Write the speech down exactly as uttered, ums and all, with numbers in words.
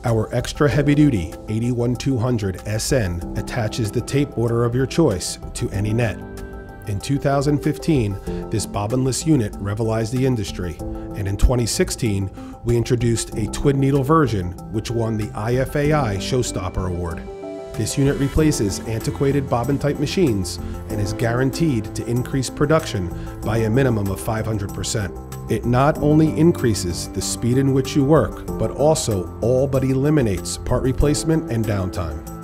Our extra heavy-duty eighty-one two hundred S N attaches the tape order of your choice to any net. In two thousand fifteen, this bobbinless unit revolutionized the industry, and in twenty sixteen, we introduced a twin needle version which won the I F A I Showstopper Award. This unit replaces antiquated bobbin-type machines and is guaranteed to increase production by a minimum of five hundred percent. It not only increases the speed in which you work, but also all but eliminates part replacement and downtime.